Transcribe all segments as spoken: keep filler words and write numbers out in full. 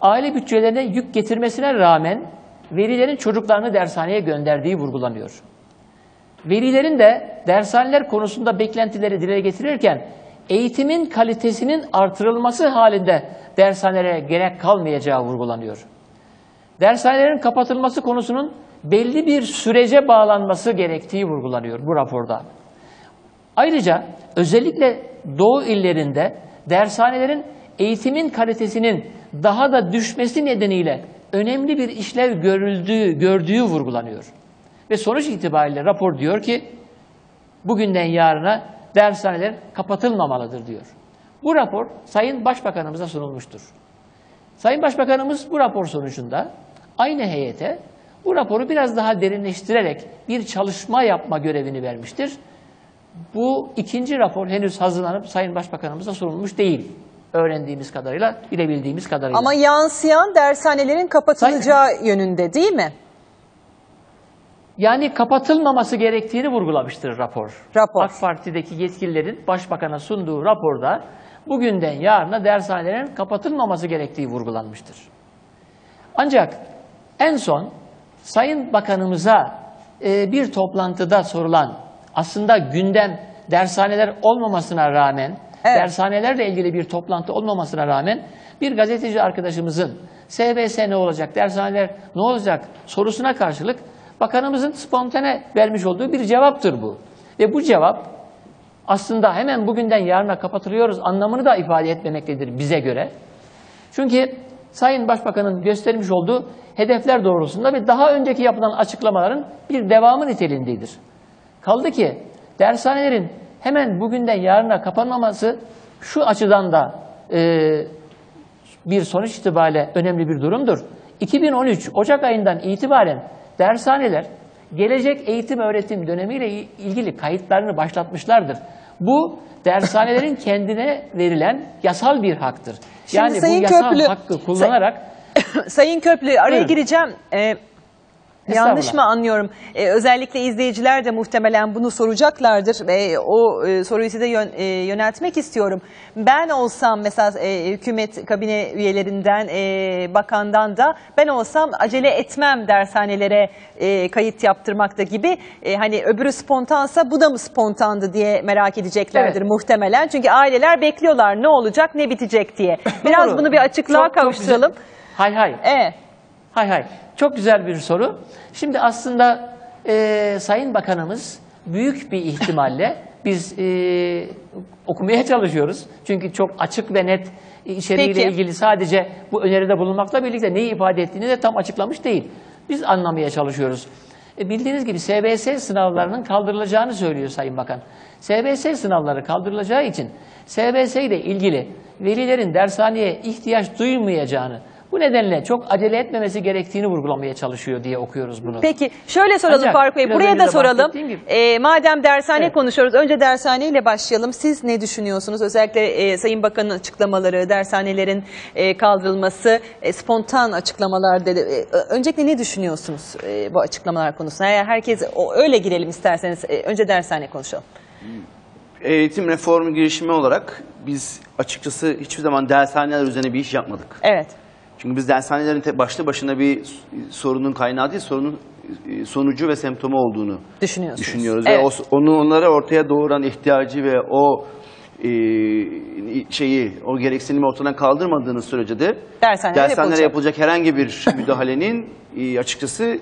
aile bütçelerine yük getirmesine rağmen velilerin çocuklarını dershaneye gönderdiği vurgulanıyor. Velilerin de dershaneler konusunda beklentileri dile getirirken eğitimin kalitesinin artırılması halinde dershanelere gerek kalmayacağı vurgulanıyor. Dershanelerin kapatılması konusunun belli bir sürece bağlanması gerektiği vurgulanıyor bu raporda. Ayrıca özellikle Doğu illerinde dershanelerin eğitimin kalitesinin daha da düşmesi nedeniyle önemli bir işlev görüldüğü, gördüğü vurgulanıyor. Ve sonuç itibariyle rapor diyor ki bugünden yarına dershaneler kapatılmamalıdır diyor. Bu rapor Sayın Başbakanımıza sunulmuştur. Sayın Başbakanımız bu rapor sonucunda aynı heyete bu raporu biraz daha derinleştirerek bir çalışma yapma görevini vermiştir. Bu ikinci rapor henüz hazırlanıp Sayın Başbakanımıza sunulmuş değil. Öğrendiğimiz kadarıyla, bilebildiğimiz kadarıyla. Ama yansıyan dershanelerin kapatılacağı Sayın... yönünde değil mi? Yani kapatılmaması gerektiğini vurgulamıştır rapor. Rapor. AK Parti'deki yetkililerin Başbakan'a sunduğu raporda bugünden yarına dershanelerin kapatılmaması gerektiği vurgulanmıştır. Ancak en son Sayın Bakanımıza e, bir toplantıda sorulan, aslında gündem dershaneler olmamasına rağmen, evet. dershanelerle ilgili bir toplantı olmamasına rağmen bir gazeteci arkadaşımızın S B S ne olacak, dershaneler ne olacak sorusuna karşılık Bakanımızın spontane vermiş olduğu bir cevaptır bu. Ve bu cevap aslında hemen bugünden yarına kapatılıyoruz anlamını da ifade etmemektedir bize göre. Çünkü Sayın Başbakan'ın göstermiş olduğu hedefler doğrultusunda ve daha önceki yapılan açıklamaların bir devamı niteliğindedir. Kaldı ki dershanelerin hemen bugünden yarına kapanmaması şu açıdan da e, bir sonuç itibariyle önemli bir durumdur. iki bin on üç Ocak ayından itibaren dershaneler gelecek eğitim öğretim dönemiyle ilgili kayıtlarını başlatmışlardır. Bu dershanelerin kendine verilen yasal bir haktır. Şimdi yani Sayın bu yasal Köprülü, hakkı kullanarak... Sayın Köprülü araya Buyurun. gireceğim. Ee, Yanlış mı anlıyorum? Ee, özellikle izleyiciler de muhtemelen bunu soracaklardır. Ee, o e, soruyu size yön, e, yöneltmek istiyorum. Ben olsam mesela e, hükümet kabine üyelerinden, e, bakandan da ben olsam acele etmem dershanelere e, kayıt yaptırmakta gibi. E, hani öbürü spontansa bu da mı spontandı diye merak edeceklerdir evet. muhtemelen. Çünkü aileler bekliyorlar ne olacak ne bitecek diye. Biraz Doğru. bunu bir açıklığa çok, kavuşturalım. Çok hay hay. Evet. Hay hay. Çok güzel bir soru. Şimdi aslında e, Sayın Bakanımız büyük bir ihtimalle biz e, okumaya çalışıyoruz. Çünkü çok açık ve net içeriğiyle Peki. ilgili sadece bu öneride bulunmakla birlikte neyi ifade ettiğini de tam açıklamış değil. Biz anlamaya çalışıyoruz. E, bildiğiniz gibi S B S sınavlarının kaldırılacağını söylüyor Sayın Bakan. S B S sınavları kaldırılacağı için S B S ile ilgili velilerin dershaneye ihtiyaç duymayacağını, bu nedenle çok acele etmemesi gerektiğini vurgulamaya çalışıyor diye okuyoruz bunu. Peki şöyle soralım Ancak, Faruk Bey, buraya da soralım. E, madem dershane evet. konuşuyoruz, önce dershaneyle başlayalım. Siz ne düşünüyorsunuz? Özellikle e, Sayın Bakan'ın açıklamaları, dershanelerin e, kaldırılması, e, spontan açıklamalar dedi. E, öncelikle ne düşünüyorsunuz e, bu açıklamalar konusunda? Yani herkes o, öyle girelim isterseniz. E, önce dershane konuşalım. Eğitim reformu girişimi olarak biz açıkçası hiçbir zaman dershaneler üzerine bir iş yapmadık. Evet. Çünkü biz dershanelerin başlı başına bir sorunun kaynağı değil, sorunun sonucu ve semptomu olduğunu düşünüyoruz. Evet. Ve o, onu onlara ortaya doğuran ihtiyacı ve o e, şeyi, o gereksinimi ortadan kaldırmadığınız sürece de dershanelere dershanelere yapılacak. yapılacak herhangi bir müdahalenin e, açıkçası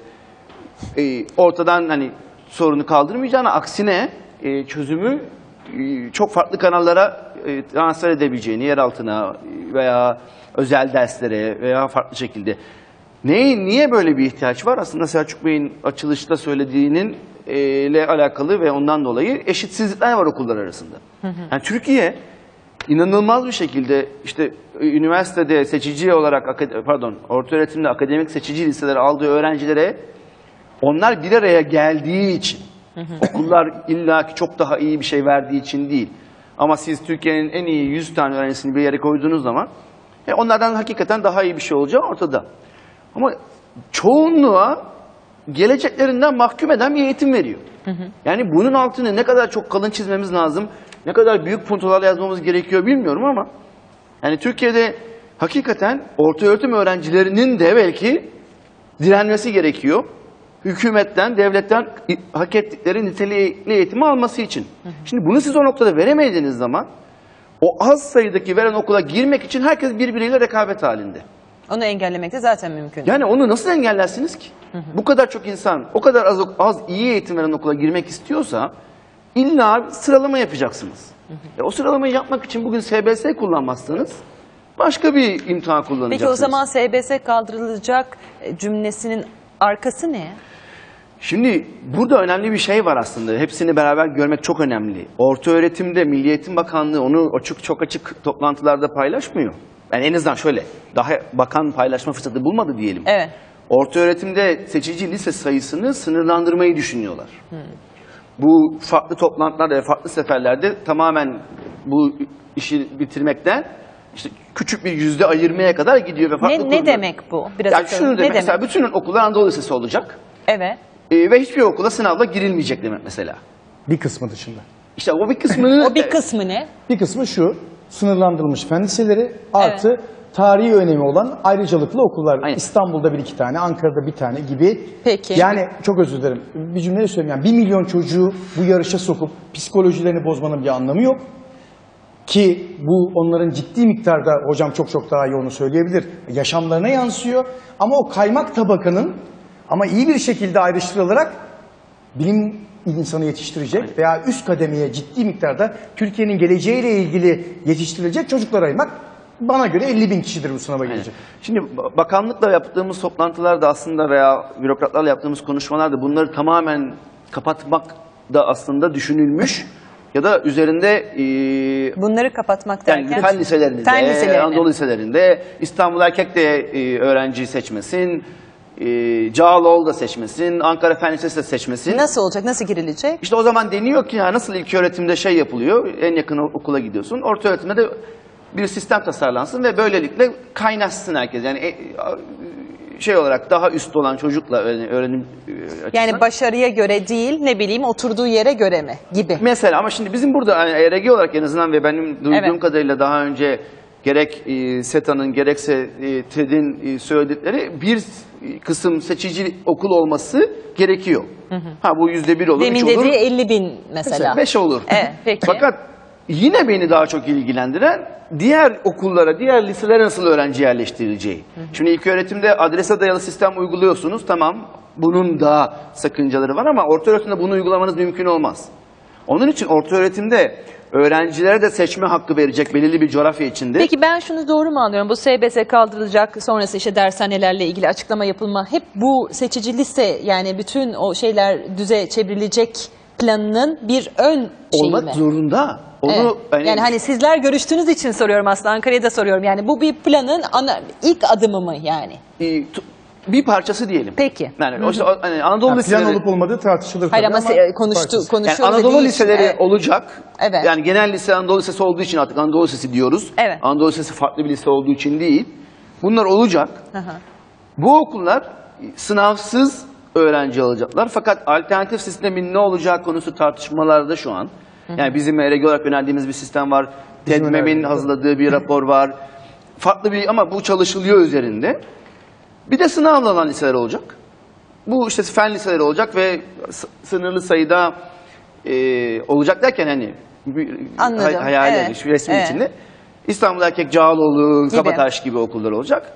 e, ortadan hani sorunu kaldırmayacağına, aksine e, çözümü e, çok farklı kanallara e, transfer edebileceğini, yer altına veya özel derslere veya farklı şekilde. Neye, niye böyle bir ihtiyaç var? Aslında Selçuk Bey'in açılışta söylediğinin e, ile alakalı ve ondan dolayı eşitsizlikler var okullar arasında. Hı hı. Yani Türkiye inanılmaz bir şekilde işte üniversitede seçici olarak, pardon, ortaöğretimde akademik seçici liseleri aldığı öğrencilere onlar bir araya geldiği için, hı hı. okullar illaki çok daha iyi bir şey verdiği için değil. Ama siz Türkiye'nin en iyi yüz tane öğrencisini bir yere koyduğunuz zaman E onlardan hakikaten daha iyi bir şey olacağı ortada. Ama çoğunluğa geleceklerinden mahkum eden bir eğitim veriyor. Hı hı. Yani bunun altını ne kadar çok kalın çizmemiz lazım, ne kadar büyük puntolarla yazmamız gerekiyor bilmiyorum ama yani Türkiye'de hakikaten ortaöğretim öğrencilerinin de belki direnmesi gerekiyor. Hükümetten, devletten hak ettikleri nitelikli eğitimi alması için. Şimdi bunu siz o noktada veremediğiniz zaman o az sayıdaki veren okula girmek için herkes birbiriyle rekabet halinde. Onu engellemek de zaten mümkün. Yani onu nasıl engellersiniz ki? Hı hı. Bu kadar çok insan, o kadar az, az iyi eğitim veren okula girmek istiyorsa illa sıralama yapacaksınız. Hı hı. E, o sıralamayı yapmak için bugün S B S kullanmazsanız başka bir imtihan kullanacaksınız. Peki o zaman S B S kaldırılacak cümlesinin arkası ne? Şimdi burada önemli bir şey var aslında. Hepsini beraber görmek çok önemli. Ortaöğretimde Milli Eğitim Bakanlığı onu açık, çok açık toplantılarda paylaşmıyor. Yani en azından şöyle, daha bakan paylaşma fırsatı bulmadı diyelim. Evet. Ortaöğretimde seçici lise sayısını sınırlandırmayı düşünüyorlar. Hmm. Bu farklı toplantılarda ve farklı seferlerde tamamen bu işi bitirmekten işte küçük bir yüzde ayırmaya kadar gidiyor. Ve farklı ne, kurumlar... ne demek bu? Biraz yani şunu demek, ne mesela demek? bütün okullar Anadolu Lisesi olacak. Evet. Ee, ve hiçbir okula sınavla girilmeyecek demek mesela. Bir kısmı dışında. İşte o bir kısmını... O bir kısmı ne? Bir kısmı şu, sınırlandırılmış fen liseleri artı evet. tarihi önemi olan ayrıcalıklı okullar. Aynen. İstanbul'da bir iki tane, Ankara'da bir tane gibi. Peki. Yani çok özür dilerim, bir cümleyle söyleyeyim. Yani bir milyon çocuğu bu yarışa sokup psikolojilerini bozmanın bir anlamı yok. Ki bu onların ciddi miktarda, hocam çok çok daha iyi onu söyleyebilir, yaşamlarına yansıyor. Ama o kaymak tabakanın ama iyi bir şekilde ayrıştırılarak bilim insanı yetiştirecek Aynen. veya üst kademeye ciddi miktarda Türkiye'nin geleceğiyle ilgili yetiştirilecek çocuklar ayırmak bana göre elli bin kişidir bu sınava gelecek. Şimdi bakanlıkla yaptığımız toplantılarda aslında veya bürokratlarla yaptığımız konuşmalarda bunları tamamen kapatmak da aslında düşünülmüş. Ya da üzerinde e, bunları kapatmak derken yani fen liselerinde, fen liselerine. Anadolu liselerinde İstanbul Erkek de e, öğrenci seçmesin, e, Cağaloğlu da seçmesin, Ankara Fen Lisesi de seçmesin. Nasıl olacak? Nasıl girilecek? İşte o zaman deniyor ki ya nasıl ilköğretimde şey yapılıyor, en yakın okula gidiyorsun, ortaöğretimde de bir sistem tasarlansın ve böylelikle kaynaşsın herkes. Yani e, şey olarak daha üst olan çocukla öğrenim açısından. Yani başarıya göre değil, ne bileyim oturduğu yere göre mi gibi. Mesela ama şimdi bizim burada yani E R G olarak en azından ve benim duyduğum evet. kadarıyla daha önce gerek e, SETA'nın gerekse e, TED'in e, söyledikleri bir kısım seçici okul olması gerekiyor. Hı hı. Ha bu yüzde bir olur, Demin üç olur. dediği elli bin mesela. Mesela beş olur. Evet, peki. Fakat yine beni daha çok ilgilendiren diğer okullara, diğer liselere nasıl öğrenci yerleştirileceği. Hı hı. Şimdi ilköğretimde adrese dayalı sistem uyguluyorsunuz. Tamam, bunun da sakıncaları var ama ortaöğretimde bunu uygulamanız mümkün olmaz. Onun için ortaöğretimde öğrencilere de seçme hakkı verecek belirli bir coğrafya içinde. Peki ben şunu doğru mu anlıyorum? Bu S B S kaldırılacak, sonrası işte dershanelerle ilgili açıklama yapılma. Hep bu seçici lise, yani bütün o şeyler düze çevrilecek planının bir ön şeyi olmak mi? zorunda. Onu Evet. hani, yani hani sizler görüştüğünüz için soruyorum aslında, Ankara'ya da soruyorum. Yani bu bir planın ana, ilk adımı mı yani? E, bir parçası diyelim. Peki. Yani o işte, hani Anadolu yani liseleri plan olup olmadığı tartışılır. Hayır ama, ama konuştu, parçası. konuşuyoruz. Yani Anadolu liseleri evet. olacak. Evet. Yani genel lise Anadolu Lisesi olduğu için artık Anadolu Lisesi diyoruz. Evet. Anadolu Lisesi farklı bir lise olduğu için değil. Bunlar olacak. Hı hı. Bu okullar sınavsız öğrenci alacaklar. Fakat alternatif sistemin ne olacağı konusu tartışmalarda şu an. Hı hı. Yani bizim E R G olarak önerdiğimiz bir sistem var. TEDMEM'in hazırladığı bir rapor var. Farklı bir ama bu çalışılıyor üzerinde. Bir de sınavla alan liseler olacak. Bu işte fen liseleri olacak ve sınırlı sayıda e, olacak derken hani hay, hayali evet. şu resmin evet. içinde. İstanbul Erkek, Cağaloğlu, Kabataş gibi okullar olacak.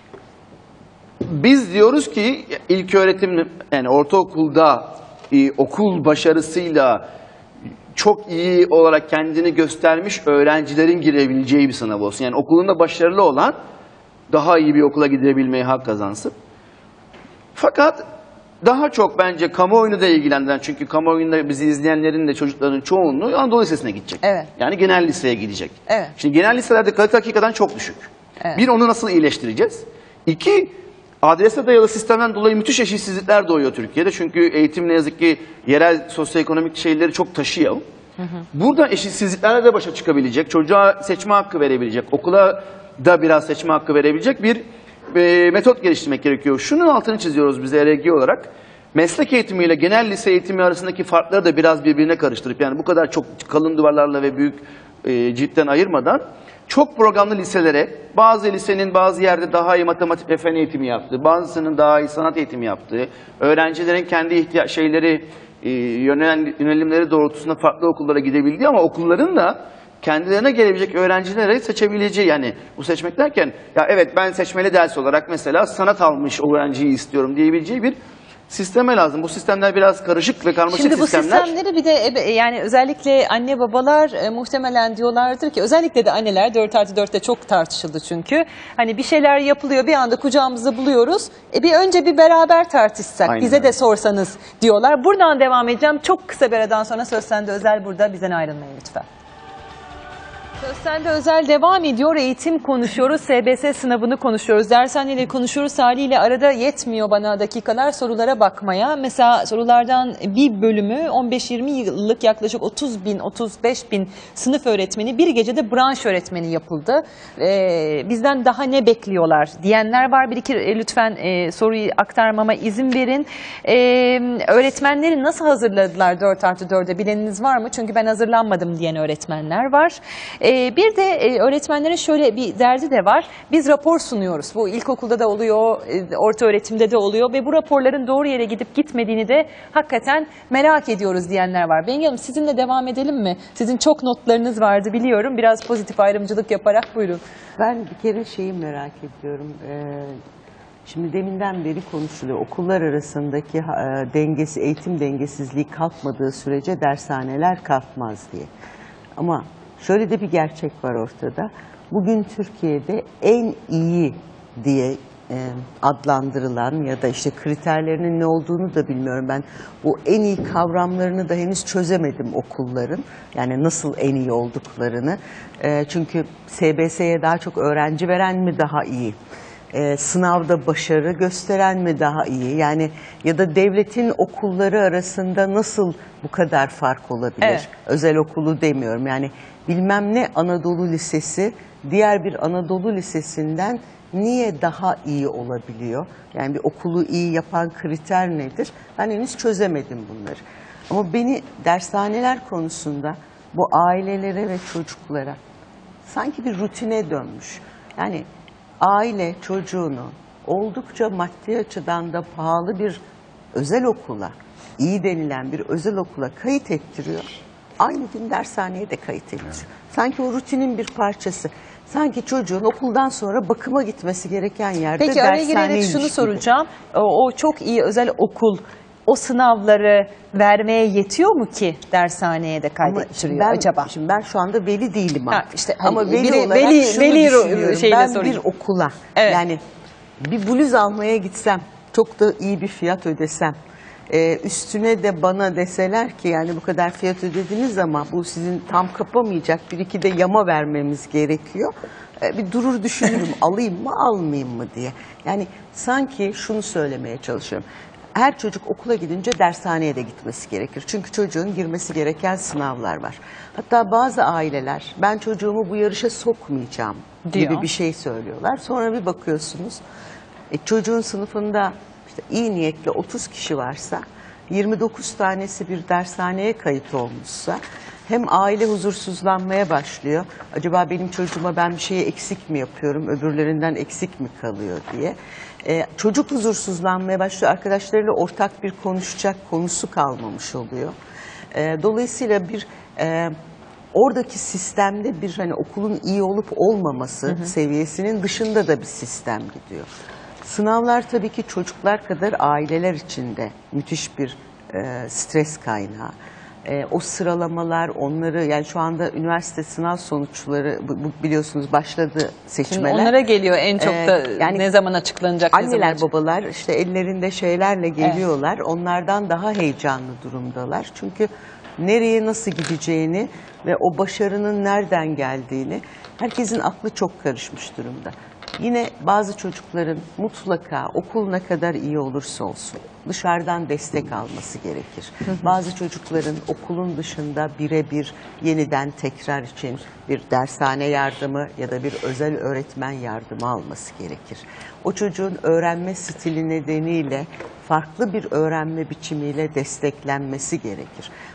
Biz diyoruz ki ilköğretim yani ortaokulda e, okul başarısıyla çok iyi olarak kendini göstermiş öğrencilerin girebileceği bir sınav olsun. Yani okulunda başarılı olan daha iyi bir okula gidebilmeye hak kazansın. Fakat daha çok bence kamuoyunu da ilgilendiren, çünkü kamuoyunda bizi izleyenlerin de çocukların çoğunluğu Anadolu Lisesi'ne gidecek. Evet. Yani genel liseye gidecek. Evet. Şimdi genel liselerde kalite hakikaten çok düşük. Evet. Bir, onu nasıl iyileştireceğiz? İki, adrese dayalı sistemden dolayı müthiş eşitsizlikler doğuyor Türkiye'de. Çünkü eğitim ne yazık ki yerel sosyoekonomik şeyleri çok taşıyor. Hı hı. Burada eşitsizliklerle de başa çıkabilecek, çocuğa seçme hakkı verebilecek, okula da biraz seçme hakkı verebilecek bir e, metot geliştirmek gerekiyor. Şunun altını çiziyoruz biz E R G olarak. Meslek eğitimiyle genel lise eğitimi arasındaki farkları da biraz birbirine karıştırıp, yani bu kadar çok kalın duvarlarla ve büyük e, ciltten ayırmadan çok programlı liselere, bazı lisenin bazı yerde daha iyi matematik ve fen eğitimi yaptığı, bazısının daha iyi sanat eğitimi yaptığı, öğrencilerin kendi ihtiyaç şeyleri, e, yönel, yönelimleri doğrultusunda farklı okullara gidebildiği ama okulların da kendilerine gelebilecek öğrencileri seçebileceği, yani bu seçmek derken ya evet ben seçmeli ders olarak mesela sanat almış öğrenciyi istiyorum diyebileceği bir sisteme lazım. Bu sistemler biraz karışık ve karmaşık Şimdi bu sistemler. sistemleri bir de ebe- yani özellikle anne babalar e, muhtemelen diyorlardır ki, özellikle de anneler, dört artı dörtte çok tartışıldı çünkü. Hani bir şeyler yapılıyor, bir anda kucağımızda buluyoruz. E bir önce bir beraber tartışsak, Aynen bize de öyle. sorsanız diyorlar. Buradan devam edeceğim. Çok kısa bir aradan sonra Söz Sende Özel burada. Bizden ayrılmayın lütfen. Söz Sende Özel devam ediyor. Eğitim konuşuyoruz. S B S sınavını konuşuyoruz. Dershaneyle konuşuyoruz. Haliyle arada yetmiyor bana dakikalar sorulara bakmaya. Mesela sorulardan bir bölümü on beş yirmi yıllık yaklaşık otuz bin otuz beş bin sınıf öğretmeni, bir gecede branş öğretmeni yapıldı. Ee, bizden daha ne bekliyorlar diyenler var. Bir iki e, lütfen e, soruyu aktarmama izin verin. Ee, öğretmenleri nasıl hazırladılar dört artı dörde bileniniz var mı? Çünkü ben hazırlanmadım diyen öğretmenler var. Ee, bir de e, öğretmenlerin şöyle bir derdi de var. Biz rapor sunuyoruz. Bu ilkokulda da oluyor, e, orta öğretimde de oluyor ve bu raporların doğru yere gidip gitmediğini de hakikaten merak ediyoruz diyenler var. Bengi Hanım, sizinle devam edelim mi? Sizin çok notlarınız vardı biliyorum. Biraz pozitif ayrımcılık yaparak buyurun. Ben bir kere şeyi merak ediyorum. Ee, şimdi deminden beri konuşuluyor. Okullar arasındaki e, dengesi, eğitim dengesizliği kalkmadığı sürece dershaneler kalkmaz diye. Ama şöyle de bir gerçek var ortada. Bugün Türkiye'de en iyi diye e, adlandırılan ya da işte kriterlerinin ne olduğunu da bilmiyorum. Ben bu en iyi kavramlarını da henüz çözemedim okulların. Yani nasıl en iyi olduklarını. E, çünkü S B S'ye daha çok öğrenci veren mi daha iyi? E, sınavda başarı gösteren mi daha iyi? Yani ya da devletin okulları arasında nasıl bu kadar fark olabilir? Evet. Özel okulu demiyorum. Yani bilmem ne Anadolu Lisesi diğer bir Anadolu Lisesi'nden niye daha iyi olabiliyor? Yani bir okulu iyi yapan kriter nedir? Ben henüz çözemedim bunları. Ama beni dershaneler konusunda bu ailelere ve çocuklara sanki bir rutine dönmüş. Yani aile çocuğunu oldukça maddi açıdan da pahalı bir özel okula, iyi denilen bir özel okula kayıt ettiriyor. Aynı gün dershaneye de kayıt ediyor. Sanki o rutinin bir parçası. Sanki çocuğun okuldan sonra bakıma gitmesi gereken yerde Peki araya dershaneymiş girerek şunu gibi. soracağım. O, o çok iyi özel okul o sınavları vermeye yetiyor mu ki dershaneye de Ama kaydettiriyor ben, acaba? Şimdi ben şu anda veli değilim Ha, artık. işte Ama hani veli biri- olarak veli- şunu veli ro- düşünüyorum. şeyle Ben sorayım. bir okula, Evet. yani bir bluz almaya gitsem, çok da iyi bir fiyat ödesem, e, üstüne de bana deseler ki yani bu kadar fiyat ödediniz ama bu sizin tam kapamayacak, bir iki de yama vermemiz gerekiyor. E, bir durur düşünürüm alayım mı almayayım mı diye. Yani sanki şunu söylemeye çalışıyorum. Her çocuk okula gidince dershaneye de gitmesi gerekir. Çünkü çocuğun girmesi gereken sınavlar var. Hatta bazı aileler ben çocuğumu bu yarışa sokmayacağım Diyor. gibi bir şey söylüyorlar. Sonra bir bakıyorsunuz e, çocuğun sınıfında işte iyi niyetli otuz kişi varsa yirmi dokuz tanesi bir dershaneye kayıt olmuşsa hem aile huzursuzlanmaya başlıyor. Acaba benim çocuğuma ben bir şeyi eksik mi yapıyorum, öbürlerinden eksik mi kalıyor diye. Ee, çocuk huzursuzlanmaya başlıyor. Arkadaşlarıyla ortak bir konuşacak konusu kalmamış oluyor. Ee, dolayısıyla bir e, oradaki sistemde bir hani okulun iyi olup olmaması hı hı. seviyesinin dışında da bir sistem gidiyor. Sınavlar tabii ki çocuklar kadar aileler için de müthiş bir e, stres kaynağı. E, o sıralamalar onları, yani şu anda üniversite sınav sonuçları bu, bu biliyorsunuz başladı seçmeler. Şimdi onlara geliyor en çok da Ee, yani ne zaman açıklanacak? ne zaman Anneler açık- babalar işte ellerinde şeylerle geliyorlar. Onlardan daha heyecanlı durumdalar. Çünkü nereye nasıl gideceğini ve o başarının nereden geldiğini herkesin aklı çok karışmış durumda. Yine bazı çocukların mutlaka okul ne kadar iyi olursa olsun dışarıdan destek alması gerekir. Bazı çocukların okulun dışında birebir yeniden tekrar için bir dershane yardımı ya da bir özel öğretmen yardımı alması gerekir. O çocuğun öğrenme stili nedeniyle farklı bir öğrenme biçimiyle desteklenmesi gerekir.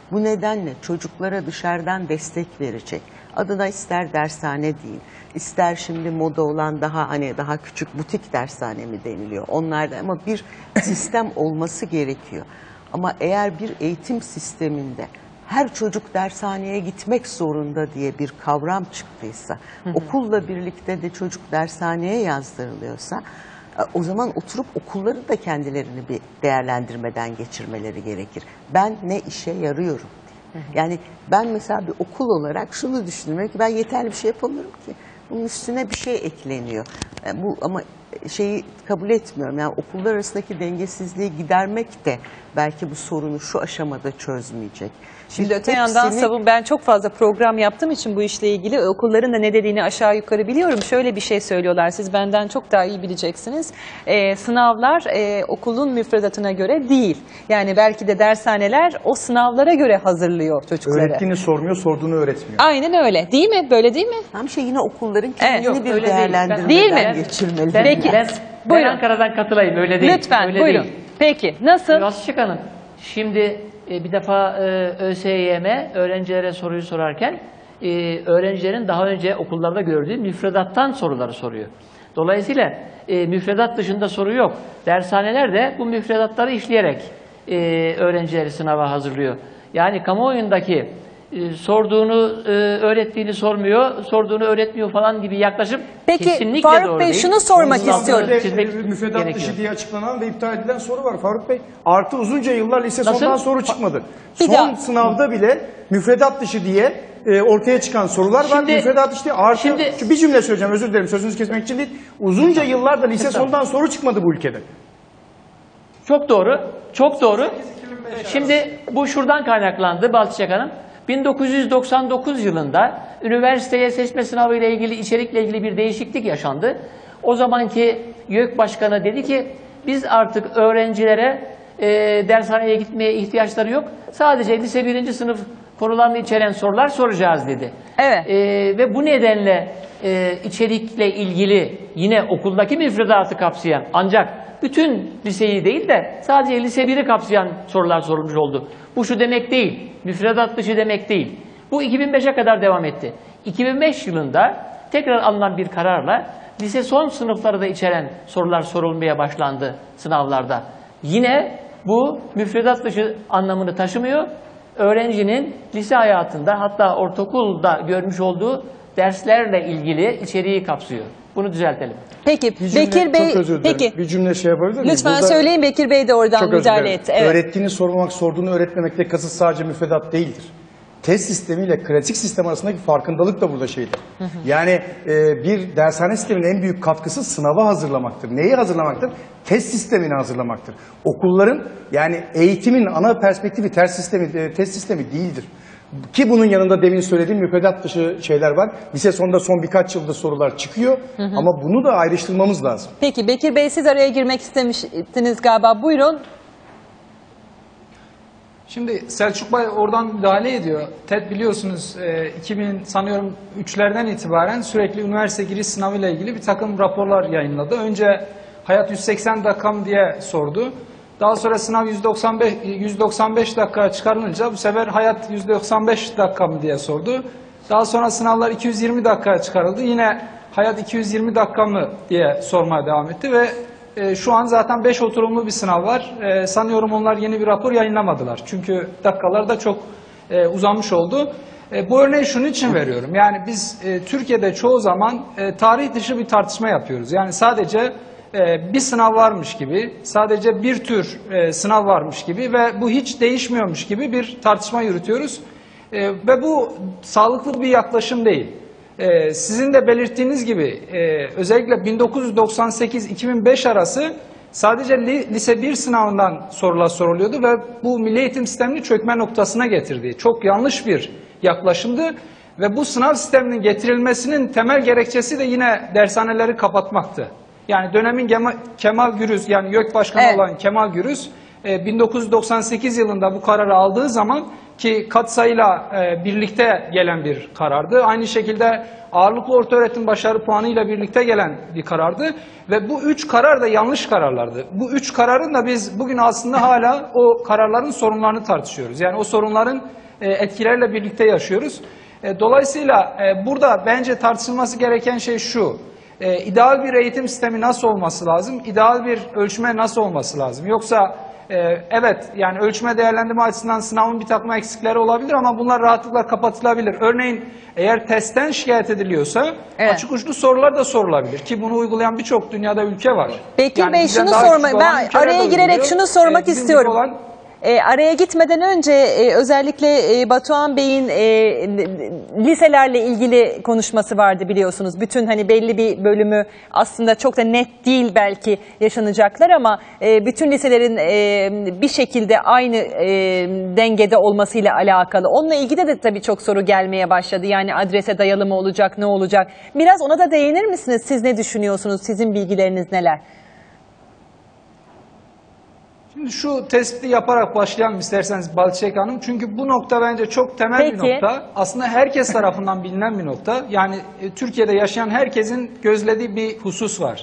Bu nedenle çocuklara dışarıdan destek verecek. Adına ister dershane değil, ister şimdi moda olan daha hani daha küçük butik dershane mi deniliyor. Onlarda ama bir sistem olması gerekiyor. Ama eğer bir eğitim sisteminde her çocuk dershaneye gitmek zorunda diye bir kavram çıktıysa, hı hı. okulla birlikte de çocuk dershaneye yazdırılıyorsa, o zaman oturup okulları da kendilerini bir değerlendirmeden geçirmeleri gerekir. Ben ne işe yarıyorum? Yani ben mesela bir okul olarak şunu düşünüyorum ki ben yeterli bir şey yapamıyorum ki. Bunun üstüne bir şey ekleniyor. Yani bu ama şeyi kabul etmiyorum. Yani okullar arasındaki dengesizliği gidermek de belki bu sorunu şu aşamada çözmeyecek. Şimdi öte yandan savun, ben çok fazla program yaptığım için bu işle ilgili okulların da ne dediğini aşağı yukarı biliyorum. Şöyle bir şey söylüyorlar, siz benden çok daha iyi bileceksiniz. Ee, sınavlar e, okulun müfredatına göre değil. Yani belki de dershaneler o sınavlara göre hazırlıyor çocukları. Öğrettiğini sormuyor, sorduğunu öğretmiyor. Aynen öyle. Değil mi? Böyle değil mi? Hem şey yine okulların kendini Evet, yok, bir öyle değil. değerlendirmeden Değil mi? geçirmeli. Ben, Peki. ben, ben Buyurun. Ankara'dan katılayım, öyle değil. Lütfen öyle buyurun. Değil. Peki nasıl? Vasıfçık Hanım, şimdi e, bir defa e, ÖSYM öğrencilere soruyu sorarken e, öğrencilerin daha önce okullarda gördüğü müfredattan soruları soruyor. Dolayısıyla e, müfredat dışında soru yok. Dershaneler de bu müfredatları işleyerek e, öğrencileri sınava hazırlıyor. Yani kamuoyundaki e, sorduğunu e, öğrettiğini sormuyor, sorduğunu öğretmiyor falan gibi yaklaşım Peki, kesinlikle Faruk doğru Bey, değil. şunu sormak Bunun altını istiyorum. çizmek Müfredat gerekiyor. dışı diye açıklanan ve iptal edilen soru var Faruk Bey. Artı uzunca yıllar lise Nasıl? sondan soru çıkmadı. Bir Son daha. sınavda bile müfredat dışı diye e, ortaya çıkan sorular var. Şimdi- Müfredat dışı diye artı, şimdi- şu bir cümle söyleyeceğim, özür dilerim sözünüzü kesmek için değil. Uzunca yıllarda lise Estağfurullah. sondan soru çıkmadı bu ülkede. Çok doğru, çok doğru. Şimdi bu şuradan kaynaklandı Balçık Hanım. bin dokuz yüz doksan dokuz yılında üniversiteye seçme sınavı ile ilgili, içerikle ilgili bir değişiklik yaşandı. O zamanki YÖK Başkanı dedi ki, biz artık öğrencilere e, dershaneye gitmeye ihtiyaçları yok. Sadece lise birinci sınıf konularını içeren sorular soracağız dedi. Evet. E, ve bu nedenle e, içerikle ilgili yine okuldaki müfredatı kapsayan, ancak bütün liseyi değil de sadece lise biri kapsayan sorular sorulmuş oldu. Bu şu demek değil, müfredat dışı demek değil. Bu iki bin beşe kadar devam etti. iki bin beş yılında tekrar alınan bir kararla lise son sınıfları da içeren sorular sorulmaya başlandı sınavlarda. Yine bu müfredat dışı anlamını taşımıyor. Öğrencinin lise hayatında, hatta ortaokulda görmüş olduğu derslerle ilgili içeriği kapsıyor. Bunu düzeltelim. Peki Bir cümle- Bekir Bey, çok özür dilerim. peki Bir cümle şey yapabilir miyim? lütfen Burada- söyleyin, Bekir Bey de oradan Çok özür müdahale dilerim. etti. Evet. Öğrettiğini sormamak, sorduğunu öğretmemekte kasıt sadece müfredat değildir. Test sistemiyle klasik sistem arasındaki farkındalık da burada şeydir. Yani e, bir dershane sisteminin en büyük katkısı sınava hazırlamaktır. Neyi hazırlamaktır? Test sistemini hazırlamaktır. Okulların, yani eğitimin ana perspektifi test sistemi, e, test sistemi değildir. Ki bunun yanında demin söylediğim müfredat dışı şeyler var. Lise sonunda son birkaç yılda sorular çıkıyor. Ama bunu da ayrıştırmamız lazım. Peki Bekir Bey, siz araya girmek istemiştiniz galiba. Buyurun. Şimdi Selçuk Bey oradan müdahale ediyor. TED biliyorsunuz e, iki bin sanıyorum üçlerden itibaren sürekli üniversite giriş sınavı ile ilgili bir takım raporlar yayınladı. Önce hayat yüz seksen dakikam diye sordu. Daha sonra sınav yüz doksan beş, yüz doksan beş dakika çıkarılınca bu sefer hayat yüz doksan beş dakika mı diye sordu. Daha sonra sınavlar iki yüz yirmi dakikaya çıkarıldı. Yine hayat iki yüz yirmi dakika mı diye sormaya devam etti ve e, şu an zaten beş oturumlu bir sınav var. E, sanıyorum onlar yeni bir rapor yayınlamadılar. Çünkü dakikalar da çok e, uzamış oldu. E, bu örneği şunun için veriyorum. Yani biz e, Türkiye'de çoğu zaman e, tarih dışı bir tartışma yapıyoruz. Yani sadece e, bir sınav varmış gibi, sadece bir tür e, sınav varmış gibi ve bu hiç değişmiyormuş gibi bir tartışma yürütüyoruz. E, ve bu sağlıklı bir yaklaşım değil. Ee, sizin de belirttiğiniz gibi e, özellikle bin dokuz yüz doksan sekiz iki bin beş arası sadece li, lise bir sınavından sorular soruluyordu ve bu milli eğitim sistemini çökme noktasına getirdi. Çok yanlış bir yaklaşımdı ve bu sınav sisteminin getirilmesinin temel gerekçesi de yine dershaneleri kapatmaktı. Yani dönemin Kemal, Kemal Gürüz, yani YÖK Başkanı Evet. olan Kemal Gürüz e, bin dokuz yüz doksan sekiz yılında bu kararı aldığı zaman ki katsayıyla e, birlikte gelen bir karardı. Aynı şekilde ağırlıklı ortaöğretim başarı puanıyla birlikte gelen bir karardı ve bu üç karar da yanlış kararlardı. Bu üç kararın da biz bugün aslında hala o kararların sorunlarını tartışıyoruz. Yani o sorunların e, etkileriyle birlikte yaşıyoruz. E, dolayısıyla e, burada bence tartışılması gereken şey şu. E, ideal bir eğitim sistemi nasıl olması lazım? İdeal bir ölçme nasıl olması lazım? Yoksa e, evet yani ölçme değerlendirme açısından sınavın bir takım eksikleri olabilir ama bunlar rahatlıkla kapatılabilir. Örneğin eğer testten şikayet ediliyorsa Evet. açık uçlu sorular da sorulabilir ki bunu uygulayan birçok dünyada ülke var. Bekir Yani Bey bizden şunu daha sorma, küçük olan ben ülkeler de araya girerek uyguluyor. şunu sormak E, bizim gibi istiyorum. olan- E, araya gitmeden önce e, özellikle e, Batuhan Bey'in e, liselerle ilgili konuşması vardı biliyorsunuz. Bütün hani belli bir bölümü aslında çok da net değil belki yaşanacaklar ama e, bütün liselerin e, bir şekilde aynı e, dengede olmasıyla alakalı. Onunla ilgili de tabii çok soru gelmeye başladı. Yani adrese dayalı mı olacak, ne olacak? Biraz ona da değinir misiniz? Siz ne düşünüyorsunuz? Sizin bilgileriniz neler? Şimdi şu tespiti yaparak başlayalım isterseniz Balçek Hanım. Çünkü bu nokta bence çok temel Peki. bir nokta. Aslında herkes tarafından bilinen bir nokta. Yani e, Türkiye'de yaşayan herkesin gözlediği bir husus var.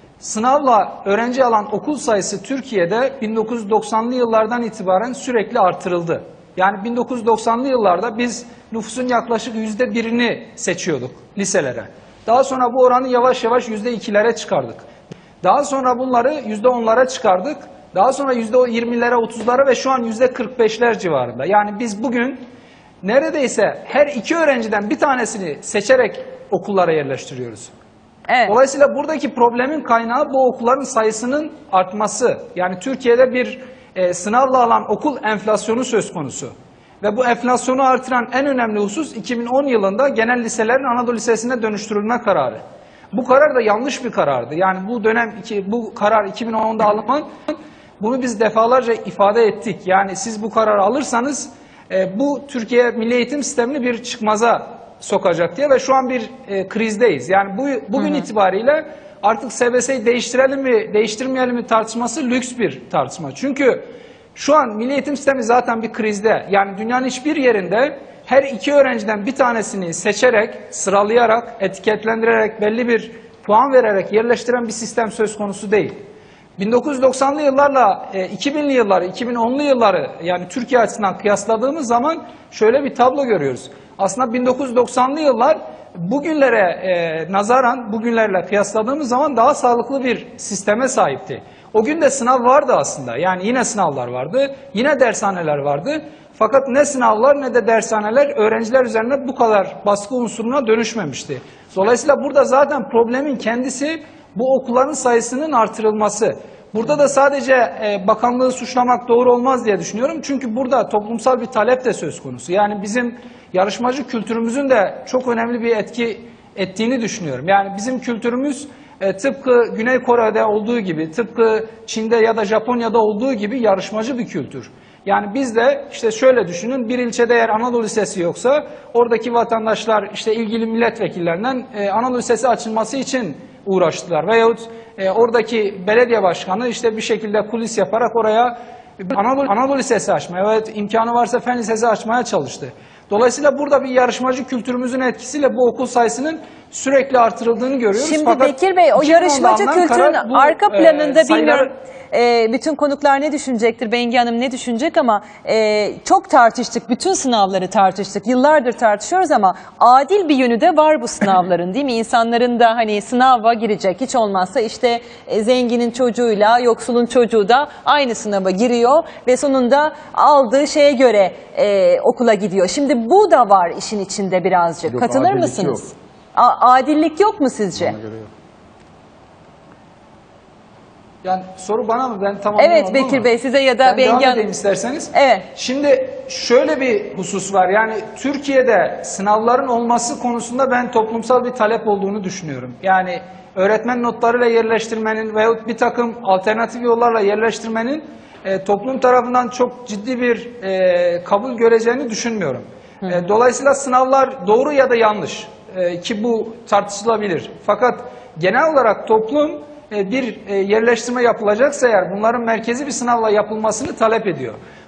Sınavla öğrenci alan okul sayısı Türkiye'de bin dokuz yüz doksanlı yıllardan itibaren sürekli artırıldı. Yani bin dokuz yüz doksanlı yıllarda biz nüfusun yaklaşık yüzde birini seçiyorduk liselere. Daha sonra bu oranı yavaş yavaş yüzde ikilere çıkardık. Daha sonra bunları yüzde onlara çıkardık. Daha sonra yüzde yirmilere, otuzlara ve şu an yüzde kırk beşler civarında. Yani biz bugün neredeyse her iki öğrenciden bir tanesini seçerek okullara yerleştiriyoruz. Evet. Dolayısıyla buradaki problemin kaynağı bu okulların sayısının artması. Yani Türkiye'de bir e, sınavla alan okul enflasyonu söz konusu. Ve bu enflasyonu artıran en önemli husus iki bin on yılında genel liselerin Anadolu Lisesi'ne dönüştürülme kararı. Bu karar da yanlış bir karardı. Yani bu dönem, bu karar iki bin onda alınan, bunu biz defalarca ifade ettik. Yani siz bu kararı alırsanız e, bu Türkiye Milli Eğitim Sistemi'ni bir çıkmaza sokacak diye ve şu an bir e, krizdeyiz. Yani bu bugün hı hı. itibariyle artık S B S'yi değiştirelim mi, değiştirmeyelim mi tartışması lüks bir tartışma. Çünkü şu an Milli Eğitim Sistemi zaten bir krizde. Yani dünyanın hiçbir yerinde her iki öğrenciden bir tanesini seçerek, sıralayarak, etiketlendirerek, belli bir puan vererek yerleştiren bir sistem söz konusu değil. bin dokuz yüz doksanlı yıllarla e, iki binli yılları, iki bin onlu yılları yani Türkiye açısından kıyasladığımız zaman şöyle bir tablo görüyoruz. Aslında bin dokuz yüz doksanlı yıllar bugünlere e, nazaran, bugünlerle kıyasladığımız zaman daha sağlıklı bir sisteme sahipti. O gün de sınav vardı aslında. Yani yine sınavlar vardı, yine dershaneler vardı. Fakat ne sınavlar ne de dershaneler öğrenciler üzerine bu kadar baskı unsuruna dönüşmemişti. Dolayısıyla burada zaten problemin kendisi bu okulların sayısının artırılması. Burada da sadece e, bakanlığı suçlamak doğru olmaz diye düşünüyorum. Çünkü burada toplumsal bir talep de söz konusu. Yani bizim yarışmacı kültürümüzün de çok önemli bir etki ettiğini düşünüyorum. Yani bizim kültürümüz e, tıpkı Güney Kore'de olduğu gibi, tıpkı Çin'de ya da Japonya'da olduğu gibi yarışmacı bir kültür. Yani biz de işte şöyle düşünün, bir ilçede eğer Anadolu Lisesi yoksa oradaki vatandaşlar işte ilgili milletvekillerinden e, Anadolu Lisesi açılması için uğraştılar. Veyahut e, oradaki belediye başkanı işte bir şekilde kulis yaparak oraya Anadolu, Anadolu Lisesi açmaya ve imkanı varsa Fen Lisesi açmaya çalıştı. Dolayısıyla burada bir yarışmacı kültürümüzün etkisiyle bu okul sayısının sürekli artırıldığını görüyoruz. Şimdi Fakat Bekir Bey o iki bin onda yarışmacı alınan kültürün karar bu, arka planında e, sayıları- bilmiyorum e, bütün konuklar ne düşünecektir, Bengi Hanım ne düşünecek ama e, çok tartıştık, bütün sınavları tartıştık, yıllardır tartışıyoruz ama adil bir yönü de var bu sınavların değil mi? İnsanların da hani sınava girecek hiç olmazsa işte e, zenginin çocuğuyla yoksulun çocuğu da aynı sınava giriyor ve sonunda aldığı şeye göre e, okula gidiyor. Şimdi bu da var işin içinde birazcık. Yok, Katılır adillik mısınız? yok. A- adillik yok mu sizce? Bana göre yok. Yani soru bana mı? Ben tamamlayamadım Evet Bekir ama. Bey size ya da Ben devam Bengi Hanım. edeyim isterseniz. Evet. Şimdi şöyle bir husus var. Yani Türkiye'de sınavların olması konusunda ben toplumsal bir talep olduğunu düşünüyorum. Yani öğretmen notlarıyla yerleştirmenin veyahut bir takım alternatif yollarla yerleştirmenin e, toplum tarafından çok ciddi bir e, kabul göreceğini düşünmüyorum. E, dolayısıyla sınavlar doğru ya da yanlış e, ki bu tartışılabilir. Fakat genel olarak toplum bir yerleştirme yapılacaksa eğer bunların merkezi bir sınavla yapılmasını talep ediyor.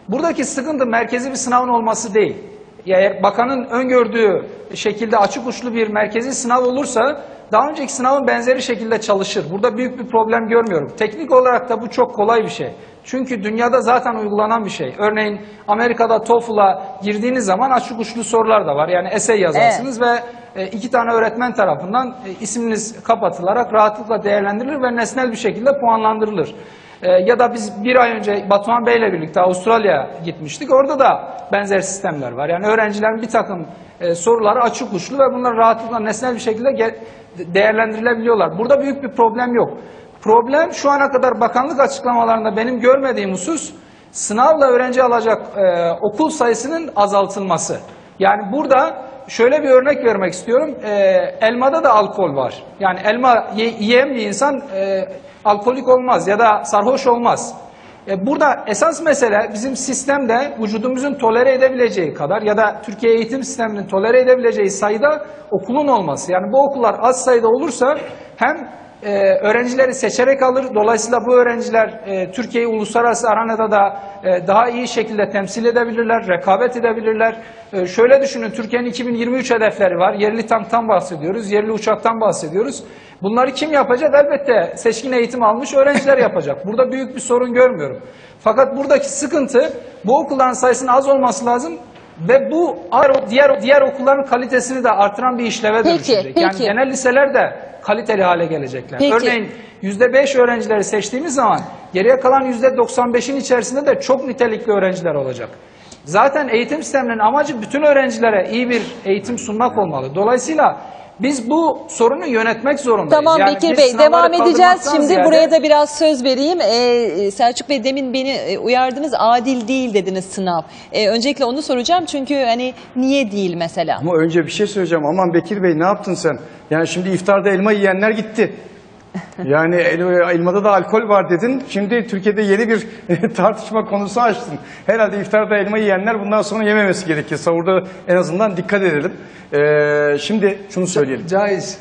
Buradaki sıkıntı merkezi bir sınavın olması değil. Eğer bakanın öngördüğü şekilde açık uçlu bir merkezi sınav olursa daha önceki sınavın benzeri şekilde çalışır. Burada büyük bir problem görmüyorum. Teknik olarak da bu çok kolay bir şey. Çünkü dünyada zaten uygulanan bir şey. Örneğin Amerika'da TOEFL'a girdiğiniz zaman açık uçlu sorular da var. Yani essay yazarsınız evet. ve iki tane öğretmen tarafından isminiz kapatılarak rahatlıkla değerlendirilir ve nesnel bir şekilde puanlandırılır. Ya da biz bir ay önce Batuhan Bey ile birlikte Avustralya'ya gitmiştik. Orada da benzer sistemler var. Yani öğrencilerin bir takım e, soruları açık uçlu ve bunlar rahatlıkla nesnel bir şekilde değerlendirilebiliyorlar. Burada büyük bir problem yok. Problem şu ana kadar bakanlık açıklamalarında benim görmediğim husus sınavla öğrenci alacak e, okul sayısının azaltılması. Yani burada şöyle bir örnek vermek istiyorum. E, elmada da alkol var. Yani elma yiyen bir insan e, alkolik olmaz ya da sarhoş olmaz. E, burada esas mesele bizim sistemde vücudumuzun tolere edebileceği kadar ya da Türkiye eğitim sisteminin tolere edebileceği sayıda okulun olması. Yani bu okullar az sayıda olursa hem e, öğrencileri seçerek alır. Dolayısıyla bu öğrenciler e, Türkiye'yi uluslararası arenada da e, daha iyi şekilde temsil edebilirler, rekabet edebilirler. E, şöyle düşünün, Türkiye'nin iki bin yirmi üç hedefleri var. Yerli tanktan bahsediyoruz, yerli uçaktan bahsediyoruz. Bunları kim yapacak? Elbette seçkin eğitim almış öğrenciler yapacak. Burada büyük bir sorun görmüyorum. Fakat buradaki sıkıntı bu okulların sayısının az olması lazım ve bu diğer diğer okulların kalitesini de artıran bir işleve peki, dönüşecek. Peki. Yani genel liseler de kaliteli hale gelecekler. Peki. Örneğin yüzde beş öğrencileri seçtiğimiz zaman geriye kalan yüzde doksan beşin içerisinde de çok nitelikli öğrenciler olacak. Zaten eğitim sisteminin amacı bütün öğrencilere iyi bir eğitim sunmak olmalı. Dolayısıyla biz bu sorunu yönetmek zorundayız. Tamam yani Bekir Bey, devam edeceğiz şimdi. Ziyade... Buraya da biraz söz vereyim. Ee, Selçuk Bey, demin beni e, uyardınız, adil değil dediniz sınav. Ee, öncelikle onu soracağım çünkü hani niye değil mesela? Ama önce bir şey söyleyeceğim. Aman Bekir Bey, ne yaptın sen? Yani şimdi iftarda elma yiyenler gitti. Yani el, elmada da alkol var dedin. Şimdi Türkiye'de yeni bir tartışma konusu açtın. Herhalde iftarda elma yiyenler bundan sonra yememesi gerekir. Sahurda en azından dikkat edelim. Ee, şimdi şunu söyleyelim. Caiz.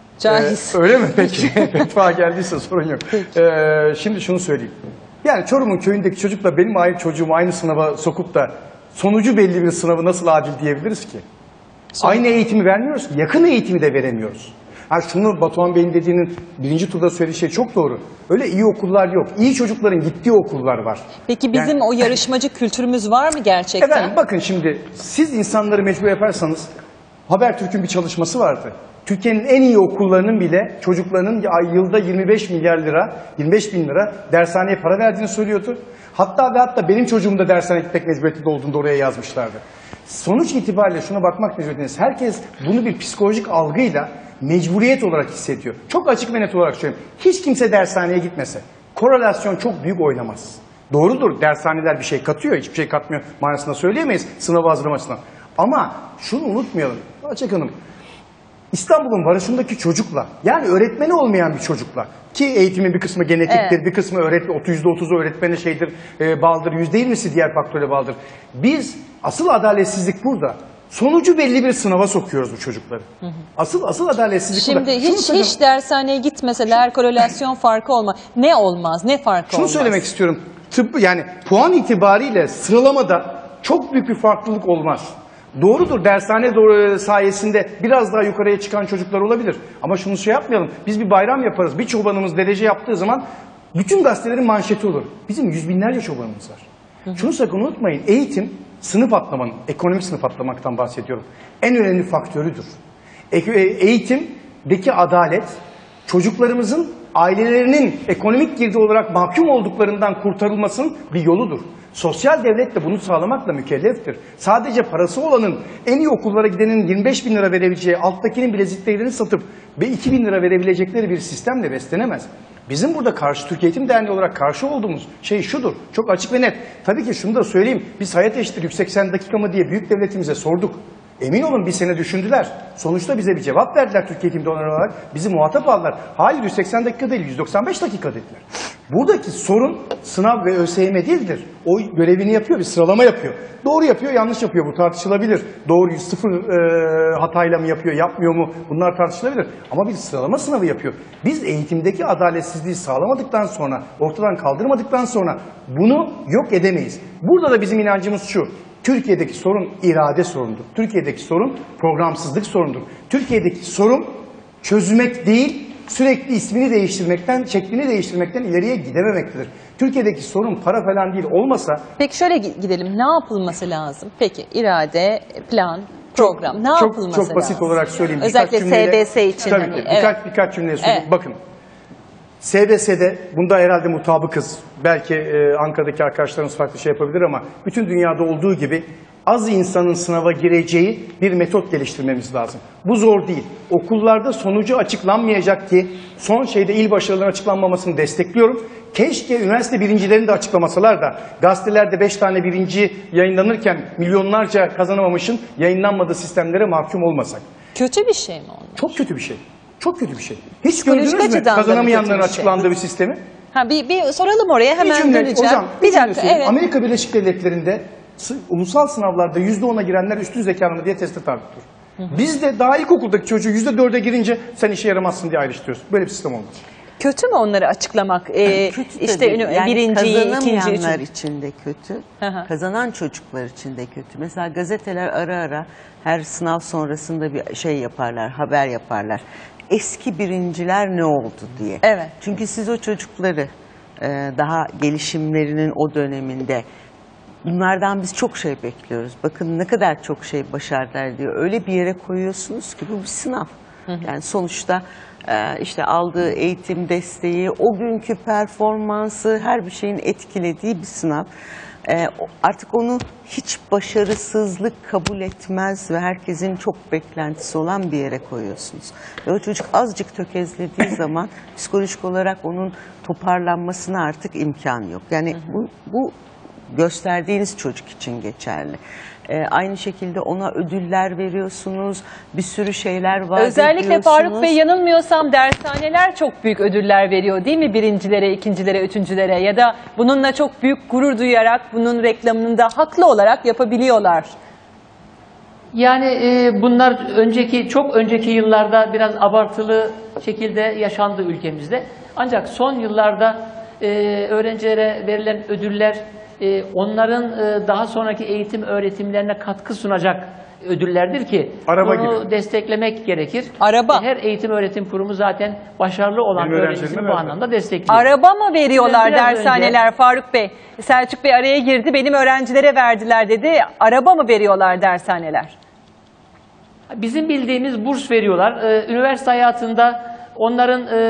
Caiz. Ee, öyle mi? Peki. Fetva geldiyse sorun yok. Ee, şimdi şunu söyleyeyim. Yani Çorum'un köyündeki çocukla benim aynı çocuğumu aynı sınava sokup da sonucu belli bir sınavı nasıl adil diyebiliriz ki? Son... Aynı eğitimi vermiyoruz. Yakın eğitimi de veremiyoruz. Ha, şunu Batuhan Bey'in dediğinin birinci turda söylediği şey çok doğru. Öyle iyi okullar yok. İyi çocukların gittiği okullar var. Peki bizim yani, o yarışmacı kültürümüz var mı gerçekten? Efendim bakın, şimdi siz insanları mecbur yaparsanız, Habertürk'ün bir çalışması vardı. Türkiye'nin en iyi okullarının bile çocuklarının yılda yirmi beş milyar lira, yirmi beş bin lira dershaneye para verdiğini söylüyordu. Hatta ve hatta benim çocuğum da dershaneye gitmek mecburiyetinde olduğunda oraya yazmışlardı. Sonuç itibariyle şuna bakmak mecburiyetiniz. Herkes bunu bir psikolojik algıyla mecburiyet olarak hissediyor. Çok açık ve net olarak söylüyorum. Hiç kimse dershaneye gitmese korelasyon çok büyük oynamaz. Doğrudur, dershaneler bir şey katıyor, hiçbir şey katmıyor manasında söyleyemeyiz sınava hazırlamasına. Ama şunu unutmayalım Açık Hanım, İstanbul'un barışındaki çocukla, yani öğretmeni olmayan bir çocukla, ki eğitimin bir kısmı genetiktir, evet. bir kısmı öğretmen, yüzde otuzu öğretmene şeydir, e, bağlıdır, yüzde yirmisi diğer faktöre bağlıdır. Biz asıl adaletsizlik burada. Sonucu belli bir sınava sokuyoruz bu çocukları. Hı hı. Asıl asıl adaletsizlik Şimdi burada. hiç Şunu hiç dershaneye gitmeseler korelasyon farkı olmaz. Ne olmaz? Ne farkı Şunu olmaz? Şunu söylemek istiyorum. Tıbbı, yani puan itibariyle sıralamada çok büyük bir farklılık olmaz. Doğrudur, dershane doğru sayesinde biraz daha yukarıya çıkan çocuklar olabilir. Ama şunu şey yapmayalım. Biz bir bayram yaparız. Bir çobanımız derece yaptığı zaman bütün gazetelerin manşeti olur. Bizim yüz binlerce çobanımız var. Hı hı. Şunu sakın unutmayın. Eğitim sınıf atlamanın, ekonomik sınıf atlamaktan bahsediyorum, en önemli faktörüdür. E eğitimdeki adalet, çocuklarımızın ailelerinin ekonomik girdi olarak mahkum olduklarından kurtarılmasının bir yoludur. Sosyal devlet de bunu sağlamakla mükelleftir. Sadece parası olanın, en iyi okullara gidenin yirmi beş bin lira verebileceği, alttakinin bileziklerini satıp ve iki bin lira verebilecekleri bir sistemle beslenemez. Bizim burada karşı, Türkiye Eğitim Derneği olarak karşı olduğumuz şey şudur, çok açık ve net. Tabii ki şunu da söyleyeyim, biz hayat eşittir yüz seksen dakika mı diye büyük devletimize sorduk. Emin olun bir sene düşündüler. Sonuçta bize bir cevap verdiler Türkiye Eğitimde Onarım olarak. Bizi muhatap aldılar. Hayır yüz seksen dakika değil, yüz doksan beş dakika dediler. Buradaki sorun sınav ve ÖSYM değildir. O görevini yapıyor, bir sıralama yapıyor. Doğru yapıyor, yanlış yapıyor. Bu tartışılabilir. Doğru sıfır e, hatayla mı yapıyor, yapmıyor mu? Bunlar tartışılabilir. Ama bir sıralama sınavı yapıyor. Biz eğitimdeki adaletsizliği sağlamadıktan sonra, ortadan kaldırmadıktan sonra bunu yok edemeyiz. Burada da bizim inancımız şu. Türkiye'deki sorun irade sorundur. Türkiye'deki sorun programsızlık sorundur. Türkiye'deki sorun çözmek değil, sürekli ismini değiştirmekten, şeklini değiştirmekten ileriye gidememektedir. Türkiye'deki sorun para falan değil olmasa... Peki şöyle gidelim. Ne yapılması lazım? Peki irade, plan, program ne çok, yapılması lazım? Çok basit olarak söyleyeyim. Özellikle birkaç cümleyle, S B S için. Tabii hani, ki. evet. Birkaç, birkaç cümle söyleyeyim. Evet. Bakın. S B S'de bunda herhalde mutabıkız. Belki e, Ankara'daki arkadaşlarımız farklı şey yapabilir ama bütün dünyada olduğu gibi az insanın sınava gireceği bir metot geliştirmemiz lazım. Bu zor değil. Okullarda sonucu açıklanmayacak ki son şeyde il başarılarının açıklanmamasını destekliyorum. Keşke üniversite birincilerini de açıklamasalar da gazetelerde beş tane birinci yayınlanırken milyonlarca kazanamamışın yayınlanmadığı sistemlere mahkum olmasak. Kötü bir şey mi onlar? Çok kötü bir şey. Çok kötü bir şey. Hiç Psikolojik gördünüz mü açıdan da kazanamayanların kötü bir şey. açıklandığı bir sistemi? Ha bir, bir soralım oraya hemen bir cümle, döneceğim. hocam, bir bir cümle dakika söyleyeyim. evet. Amerika Birleşik Devletleri'nde sı- ulusal sınavlarda yüzde ona girenler üstün zekalı mı diye teste tabi tutulur. Bizde daha ilkokuldaki çocuğu yüzde dörde girince sen işe yaramazsın diye ayrıştırıyorsun. Böyle bir sistem olmaz. Kötü mü onları açıklamak? Ee, Kötü de işte değil. ünü- Yani birinci, ikinci, kazanamayanlar üçüncü. için de kötü. Hı hı. Kazanan çocuklar için de kötü. Mesela gazeteler ara ara her sınav sonrasında bir şey yaparlar, haber yaparlar. Eski birinciler ne oldu diye. Evet. Çünkü siz o çocukları e, daha gelişimlerinin o döneminde bunlardan biz çok şey bekliyoruz. Bakın ne kadar çok şey başardılar diyor. Öyle bir yere koyuyorsunuz ki bu bir sınav. Yani sonuçta e, işte aldığı eğitim desteği, o günkü performansı, her bir şeyin etkilediği bir sınav. E, artık onu hiç başarısızlık kabul etmez ve herkesin çok beklentisi olan bir yere koyuyorsunuz. Ve o çocuk azıcık tökezlediği zaman psikolojik olarak onun toparlanmasına artık imkan yok. Yani bu, bu gösterdiğiniz çocuk için geçerli. Ee, aynı şekilde ona ödüller veriyorsunuz, bir sürü şeyler var. Özellikle Faruk Bey yanılmıyorsam dershaneler çok büyük ödüller veriyor değil mi? Birincilere, ikincilere, üçüncülere ya da bununla çok büyük gurur duyarak bunun reklamını da haklı olarak yapabiliyorlar. Yani e, bunlar önceki çok önceki yıllarda biraz abartılı şekilde yaşandı ülkemizde. Ancak son yıllarda e, öğrencilere verilen ödüller e, onların e, daha sonraki eğitim öğretimlerine katkı sunacak ödüllerdir ki Araba bunu gibi. desteklemek gerekir. Araba. Her eğitim öğretim kurumu zaten başarılı olan Benim öğrencisini öğrencilerime bu verdim. anlamda destekliyor. Araba mı veriyorlar Biraz dershaneler önce- Faruk Bey? Selçuk Bey araya girdi, benim öğrencilere verdiler dedi. Araba mı veriyorlar dershaneler? Bizim bildiğimiz burs veriyorlar. Ee, üniversite hayatında onların e,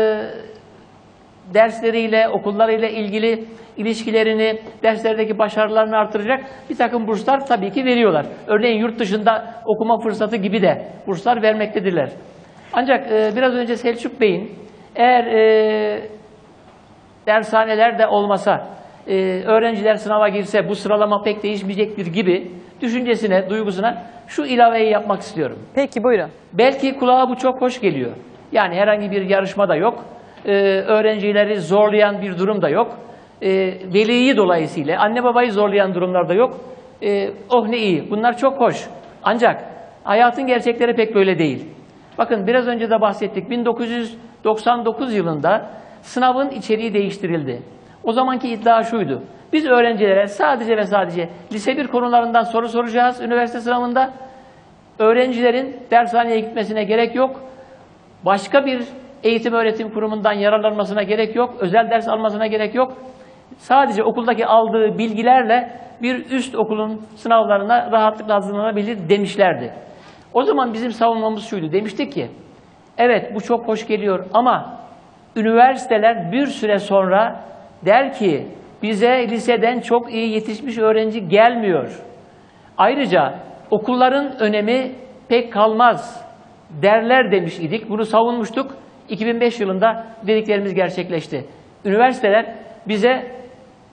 dersleriyle, okullarıyla ilgili ilişkilerini, derslerdeki başarılarını artıracak bir takım burslar tabii ki veriyorlar. Örneğin yurt dışında okuma fırsatı gibi de burslar vermektedirler. Ancak e, biraz önce Selçuk Bey'in eğer e, dershaneler de olmasa, e, öğrenciler sınava girse bu sıralama pek değişmeyecektir gibi düşüncesine, duygusuna şu ilaveyi yapmak istiyorum. Peki buyurun. Belki kulağa bu çok hoş geliyor. Yani herhangi bir yarışma da yok. Ee, öğrencileri zorlayan bir durum da yok. Ee, veliyi dolayısıyla anne babayı zorlayan durumlar da yok. Ee, oh ne iyi. Bunlar çok hoş. Ancak hayatın gerçekleri pek böyle değil. Bakın biraz önce de bahsettik. bin dokuz yüz doksan dokuz yılında sınavın içeriği değiştirildi. O zamanki iddia şuydu. Biz öğrencilere sadece ve sadece lise bir konularından soru soracağız üniversite sınavında. Öğrencilerin dershaneye gitmesine gerek yok. Başka bir eğitim öğretim kurumundan yararlanmasına gerek yok. Özel ders almasına gerek yok. Sadece okuldaki aldığı bilgilerle bir üst okulun sınavlarına rahatlıkla hazırlanabilir demişlerdi. O zaman bizim savunmamız şuydu. Demiştik ki, evet bu çok hoş geliyor ama üniversiteler bir süre sonra der ki bize liseden çok iyi yetişmiş öğrenci gelmiyor. Ayrıca okulların önemi pek kalmaz derler demiş idik. Bunu savunmuştuk. iki bin beş yılında dediklerimiz gerçekleşti. Üniversiteler bize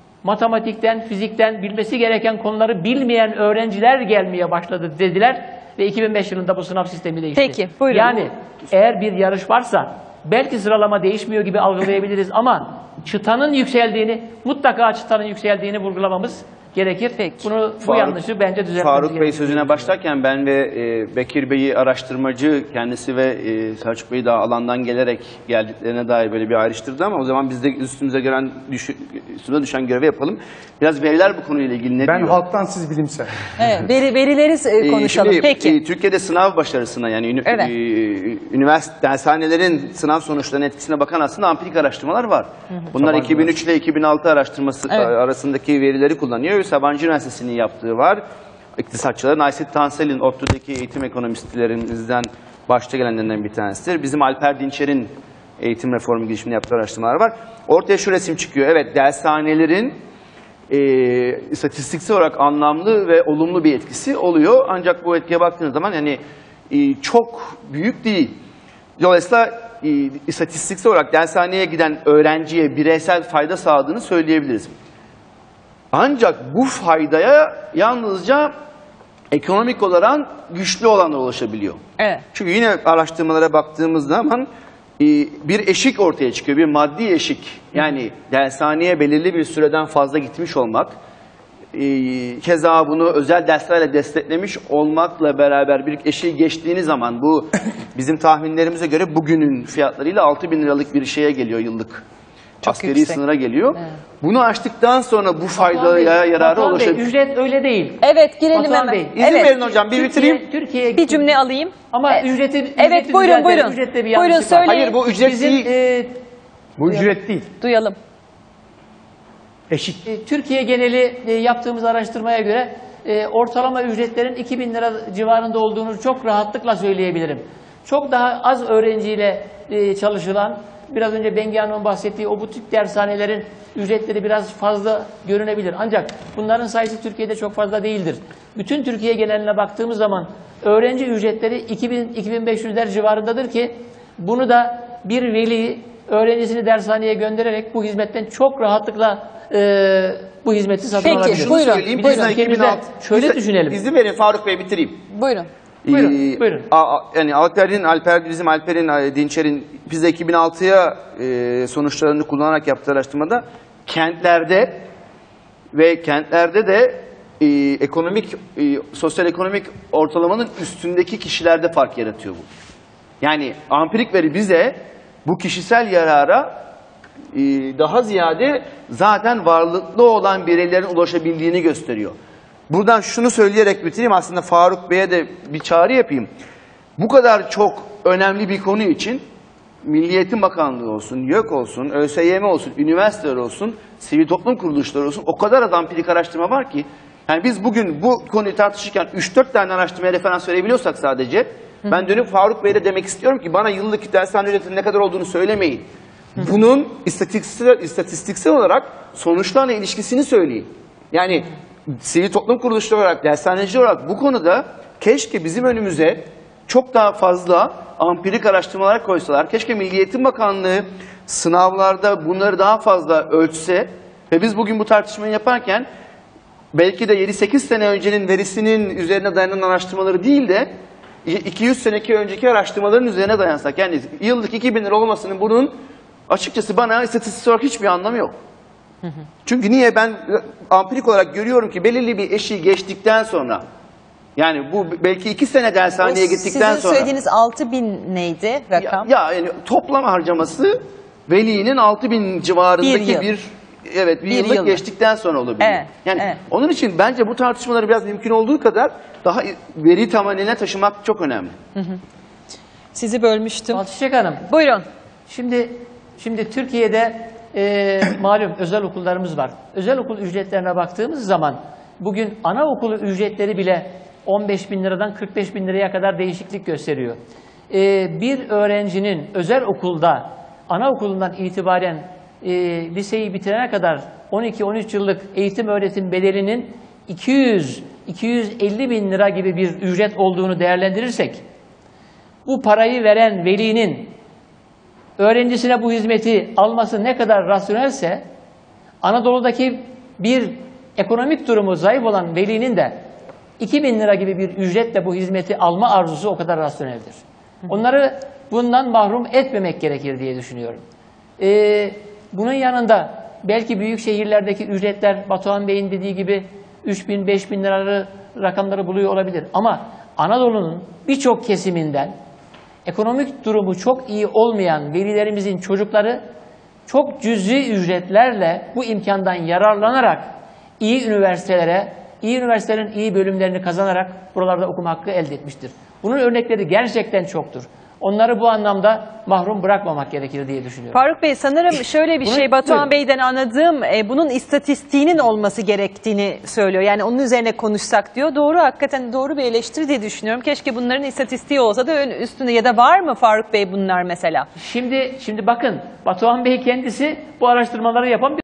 matematikten, fizikten bilmesi gereken konuları bilmeyen öğrenciler gelmeye başladı dediler. ve iki bin beş yılında bu sınav sistemi değişti. Peki, buyurun. Yani eğer bir yarış varsa belki sıralama değişmiyor gibi algılayabiliriz ama çıtanın yükseldiğini, mutlaka çıtanın yükseldiğini vurgulamamız gerekir. Peki. Bunu, bu Faruk- yanlışı bence düzeltmemiz Faruk Bey gerekir. sözüne başlarken ben ve e, Bekir Bey'i araştırmacı kendisi ve e, Selçuk Bey daha alandan gelerek geldiklerine dair böyle bir ayrıştırdı ama o zaman biz de üstümüze gelen düşü, üstüne düşen görevi yapalım. Biraz veriler bu konuyla ilgili ne Ben diyor? halktan, siz bilimsel. Evet, veri, verileri e, Ee, konuşalım. şimdi, Peki. e, Türkiye'de sınav başarısına yani ünü, Evet. e, üniversite dershanelerin sınav sonuçlarının etkisine bakan aslında ampirik araştırmalar var. Bunlar iki bin üç ile iki bin altı araştırması Evet. arasındaki verileri kullanıyor. Sabancı Üniversitesi'nin yaptığı var. İktisatçıların Aysel Tansel'in ODTÜ'deki eğitim ekonomistlerimizden başta gelenlerinden bir tanesidir. Bizim Alper Dinçer'in eğitim reformu girişiminde yaptığı araştırmalar var. Ortaya şu resim çıkıyor. Evet, dershanelerin e, istatistiksel olarak anlamlı ve olumlu bir etkisi oluyor. Ancak bu etkiye baktığınız zaman yani e, çok büyük değil. Dolayısıyla e, istatistiksel olarak dershaneye giden öğrenciye bireysel fayda sağladığını söyleyebiliriz. Ancak bu faydaya yalnızca ekonomik olarak güçlü olanlar ulaşabiliyor. Evet. Çünkü yine araştırmalara baktığımız zaman e, bir eşik ortaya çıkıyor, bir maddi eşik. Yani dershaneye belirli bir süreden fazla gitmiş olmak, e, keza bunu özel derslerle desteklemiş olmakla beraber bir eşiği geçtiğiniz zaman bu bizim tahminlerimize göre bugünün fiyatlarıyla altı bin liralık bir şeye geliyor yıllık. Çok Askeri yüksek. sınıra geliyor. Evet. Bunu aştıktan sonra bu Batuhan Bey, faydaya yararı Batuhan Bey, ulaşabilir. ücret öyle değil. Evet, girelim Batuhan hemen. Bey, İzin Evet. verin hocam bir bitireyim. Türkiye, Türkiye Bir cümle alayım. Ama E, ücreti, evet, ücreti buyurun, düzeltelim. buyurun. Ücrette bir Buyurun, yanlışlık var. söyleyin. Hayır bu ücret Bizim değil. e, Bu ücret değil, Duyalım. eşik. e, Türkiye geneli e, yaptığımız araştırmaya göre e, ortalama ücretlerin iki bin lira civarında olduğunu çok rahatlıkla söyleyebilirim. Çok daha az öğrenciyle e, çalışılan, biraz önce Bengi Hanım'ın bahsettiği o butik dershanelerin ücretleri biraz fazla görünebilir. Ancak bunların sayısı Türkiye'de çok fazla değildir. Bütün Türkiye geneline baktığımız zaman öğrenci ücretleri iki bin iki bin beş yüzler civarındadır ki bunu da bir veli öğrencisini dershaneye göndererek bu hizmetten çok rahatlıkla e, bu hizmeti satın Peki, alabilir. Şunu buyurun, söyleyeyim. buyurun. Biz de iki bin altı Şöyle biz de- düşünelim. İzin verin Faruk Bey bitireyim. Buyurun. Buyurun, Ee, buyurun. a- a- yani Alper'in, Alper bizim Alper'in, e, Dinçer'in biz de iki bin altıya e, sonuçlarını kullanarak yaptığı araştırmada kentlerde ve kentlerde de e, ekonomik, e, sosyal ekonomik ortalamanın üstündeki kişilerde fark yaratıyor bu. Yani ampirik veri bize bu kişisel yarara e, daha ziyade zaten varlıklı olan bireylerin ulaşabildiğini gösteriyor. Buradan şunu söyleyerek bitireyim, aslında Faruk Bey'e de bir çağrı yapayım. Bu kadar çok önemli bir konu için Milli Eğitim Bakanlığı olsun, YÖK olsun, ÖSYM olsun, üniversiteler olsun, sivil toplum kuruluşları olsun, o kadar az ampirik araştırma var ki, yani biz bugün bu konuyu tartışırken üç dört tane araştırmaya referans verebiliyorsak sadece, ben dönüp Faruk Bey'e de demek istiyorum ki bana yıllık dershane ücretinin ne kadar olduğunu söylemeyin. Bunun istatistiksel, istatistiksel olarak sonuçlarla ilişkisini söyleyin. Yani sivil toplum kuruluşları olarak, dershaneci olarak bu konuda keşke bizim önümüze çok daha fazla ampirik araştırmalar koysalar. Keşke Milli Eğitim Bakanlığı sınavlarda bunları daha fazla ölçse ve biz bugün bu tartışmayı yaparken belki de yedi sekiz sene öncenin verisinin üzerine dayanan araştırmaları değil de iki yüz seneki önceki araştırmaların üzerine dayansak. Yani yıllık iki bin lira olmasının bunun açıkçası bana istatistik olarak hiçbir anlamı yok. Çünkü niye? Ben ampirik olarak görüyorum ki belirli bir eşiği geçtikten sonra, yani bu belki iki sene dershaneye O gittikten sizin sonra. söylediğiniz altı bin neydi rakam? Ya, ya yani toplam harcaması velinin altı bin civarındaki Bir bir, yıl. evet bir, Bir yıllık yıl. geçtikten sonra olabilir. Evet, Yani evet. onun için bence bu tartışmaları biraz mümkün olduğu kadar daha veri tamameline taşımak çok önemli. Sizi bölmüştüm. Çiçek Hanım, Buyurun. Şimdi şimdi Türkiye'de e, malum özel okullarımız var. Özel okul ücretlerine baktığımız zaman bugün anaokulu ücretleri bile on beş bin liradan kırk beş bin liraya kadar değişiklik gösteriyor. E, bir öğrencinin özel okulda anaokulundan itibaren e, liseyi bitirene kadar on iki on üç yıllık eğitim öğretim bedelinin iki yüz iki yüz elli bin lira gibi bir ücret olduğunu değerlendirirsek, bu parayı veren velinin öğrencisine bu hizmeti alması ne kadar rasyonelse, Anadolu'daki bir ekonomik durumu zayıf olan velinin de iki bin lira gibi bir ücretle bu hizmeti alma arzusu o kadar rasyoneldir. Onları bundan mahrum etmemek gerekir diye düşünüyorum. Ee, bunun yanında belki büyük şehirlerdeki ücretler Batuhan Bey'in dediği gibi üç bin beş bin liraları rakamları buluyor olabilir. Ama Anadolu'nun birçok kesiminden ekonomik durumu çok iyi olmayan velilerimizin çocukları çok cüzi ücretlerle bu imkandan yararlanarak iyi üniversitelere, iyi üniversitelerin iyi bölümlerini kazanarak buralarda okuma hakkı elde etmiştir. Bunun örnekleri gerçekten çoktur. Onları bu anlamda mahrum bırakmamak gerekir diye düşünüyorum. Faruk Bey, sanırım şöyle bir Bunu- şey Batuhan buyurun. Bey'den anladığım, e, bunun istatistiğinin olması gerektiğini söylüyor. Yani onun üzerine konuşsak diyor. Doğru, hakikaten doğru bir eleştiri diye düşünüyorum. Keşke bunların istatistiği olsa da ön- üstünde, ya da var mı Faruk Bey bunlar mesela? Şimdi şimdi bakın Batuhan Bey kendisi bu araştırmaları yapan bir